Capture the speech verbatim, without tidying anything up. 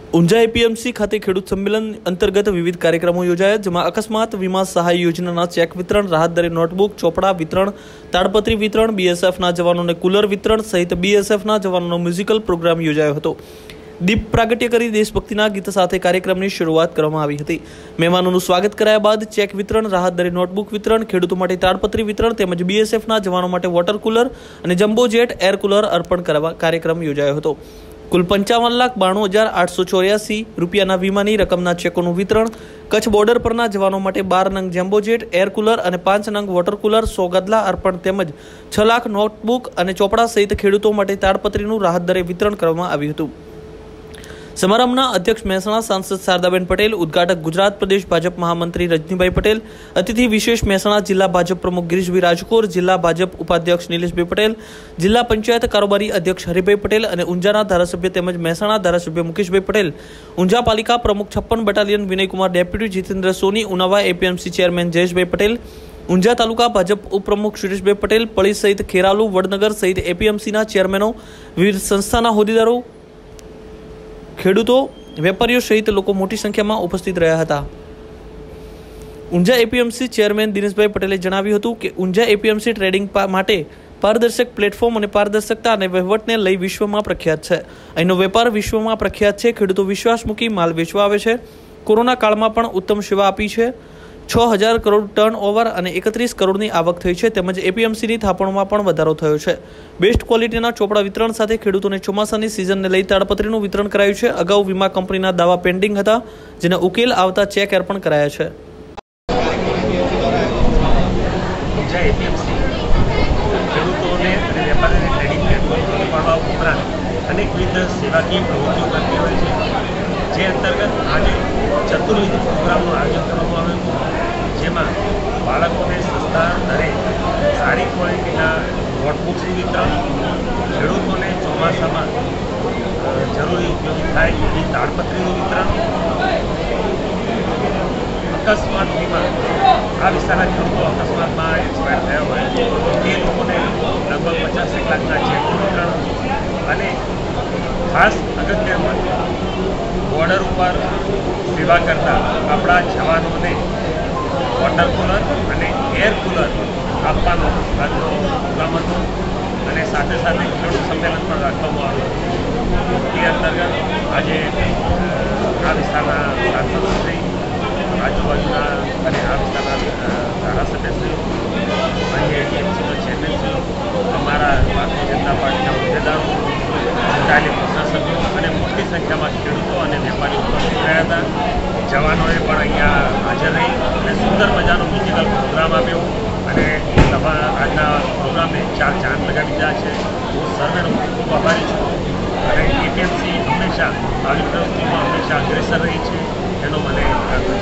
Unjha APMC ખાતે ખેડૂત સંમેલન અંતર્ગત વિવિધ કાર્યક્રમો યોજાયા, જેમાં અકસ્માત વીમા સહાય યોજનાના ચેક વિતરણ, રાહત દરે નોટબુક, ચોપડા વિતરણ, તાડપત્રી વિતરણ, બીએસએફના જવાનોને કુલર વિતરણ સહિત બીએસએફના જવાનોનો મ્યુઝિકલ પ્રોગ્રામ યોજાયો હતો। દીપ પ્રાગટ્ય કરી દેશભક્તિના ગીત સાથે કાર્યક્રમની શરૂઆત કરવામાં આવી હતી। મહેમાનોનું સ્વાગત કરાયા બાદ ચેક વિતરણ, રાહત દરે નોટબુક વિતરણ, ખેડૂતો માટે તાડપત્રી વિતરણ તેમજ બીએસએફના જવાનો માટે વોટર કુલર અને જમ્બો જેટ એર કુલર અર્પણ કરવા કાર્યક્રમ યોજાયો હતો। કુલ પંચાવન લાખ બાણું હજાર આઠસો ચોર્યાસી રૂપિયાના વીમાની રકમના ચેકોનું વિતરણ, કચ્છ બોર્ડર પરના જવાનો માટે બાર નંગ જેમ્બો જેટ એર કુલર અને પાંચ નંગ વોટર કુલર, સો ગદલા અર્પણ તેમજ છ લાખ નોટબુક અને ચોપડા સહિત ખેડૂતો માટે તાડપત્રીનું રાહત દરે વિતરણ કરવામાં આવ્યું હતું। समारंभના अध्यक्ष મહેસાણા सांसद शारदाबेन पटेल, उद्घाटक गुजरात प्रदेश भाजप महामंत्री रजनीभाई पटेल, अतिथि विशेष મહેસાણા जिला भाजप प्रमुख गिरीशभाई राजकोर, जिला भाजप उपाध्यक्ष नीलेशभाई पटेल, जिला पंचायत कारोबारी अध्यक्ष हरिभाई पटेल અને ઊંઝાના ધારાસભ્ય તેમજ મહેસાણા ધારાસભ્ય મુકેશભાઈ પટેલ, ઊંઝા પાલિકા પ્રમુખ છપ્પન battalion Vinaykumar, deputy Jitendra Soni, Unava APMC chairman Jayeshbhai Patel, Unjha તાલુકા ભાજપ ઉપપ્રમુખ સુરેશભાઈ પટેલ, પળી સહિત ખેરાલુ, વડનગર સહિત એપીએમસીના ચેરમેનો, વિવિધ સંસ્થાના હોદ્દેદારો, ખેડૂતો, વેપારીઓ સહિત લોકો મોટી સંખ્યામાં ઉપસ્થિત રહ્યા હતા। ઊંઝા એપીએમસી ચેરમેન દિનેશભાઈ પટેલે જણાવ્યું હતું કે ઊંઝા એપીએમસી ટ્રેડિંગ માટે પારદર્શક પ્લેટફોર્મ અને પારદર્શકતા અને વહીવટને લઈ વિશ્વમાં પ્રખ્યાત છે। અહીંનો વેપાર વિશ્વમાં પ્રખ્યાત છે। ખેડૂતો વિશ્વાસ મૂકી માલ વેચવા આવે છે। કોરોના કાળમાં પણ ઉત્તમ સેવા આપી છે। છ હજાર કરોડ ટર્ન ઓવર અને એકત્રીસ કરોડની આવક થઈ છે। તેમજ એપીએમસીની થાપણોમાં પણ વધારો થયો છે। બેસ્ટ ક્વોલિટીના ચોપડા વિતરણ સાથે ખેડૂતોને ચોમાસાની સિઝનને લઈ તાડપત્રીનું વિતરણ કરાયું છે। અગાઉ વીમા કંપનીના દાવા પેન્ડિંગ હતા, જેને ઉકેલ આવતા ચેક અર્પણ કરાયા છે। ખેડૂતોને અને વેપારીને ટ્રેડિંગ પ્લેટફોર્મ પૂરું પાડવા ઉપરાંત અનેકવિધ સેવાકીય પ્રવૃત્તિઓ કરતી હોય છે, જે અંતર્ગત આજે ચતુર્વિધ પ્રોગ્રામનું આયોજન કરવામાં આવ્યું હતું, જેમાં બાળકોને સસ્તા દરે સારી ક્વોલિટીના નોટબુક્સનું વિતરણ, ખેડૂતોને ચોમાસામાં જરૂરી ઉપયોગી થાય એવી તાડપત્રીનું વિતરણ, અકસ્માત વીમા આ વિસ્તારના ખેડૂતો અકસ્માતમાં એક્સપાયર થયા હોય તે લોકોને લગભગ પચાસ એક લાખના ચેકનું વિતરણ અને ખાસ અગત્યમાં બોર્ડર ઉપર સેવા કરતા આપણા જવાનોને વોટર કુલર અને એર કુલર આપવાનો આજનો પ્રોગ્રામ હતો અને સાથે સાથે ખેડૂત સંમેલન પણ રાખવામાં આવ્યું હતું। એ અંતર્ગત આજે આ વિસ્તારના સાંસદશ્રી, આજુબાજુના અને આ વિસ્તારના ધારાસભ્યશ્રીઓ, અન્ય એપીએમસીના ચેરમેનશ્રીઓ, અમારા ભારતીય જનતા પાર્ટીના હોદ્દેદારો, ચૂંટાયેલી પ્રશાસકો અને મોટી સંખ્યામાં ખેડૂતો અને વેપારીઓ ઉપસ્થિત રહ્યા હતા। જવાનોએ પણ અહીંયા હાજર રહી અને સુંદર મજાનો મ્યુઝિકલ પ્રોગ્રામ આપ્યો અને સભા આજના પ્રોગ્રામને ચાર ચાંદ લગાવી દીધા છે। હું સર્વેનો ખૂબ ખૂબ આભારી છું અને એપીએમસી હંમેશા આવી પ્રવૃત્તિમાં હંમેશા અગ્રેસર રહી છે, એનો મને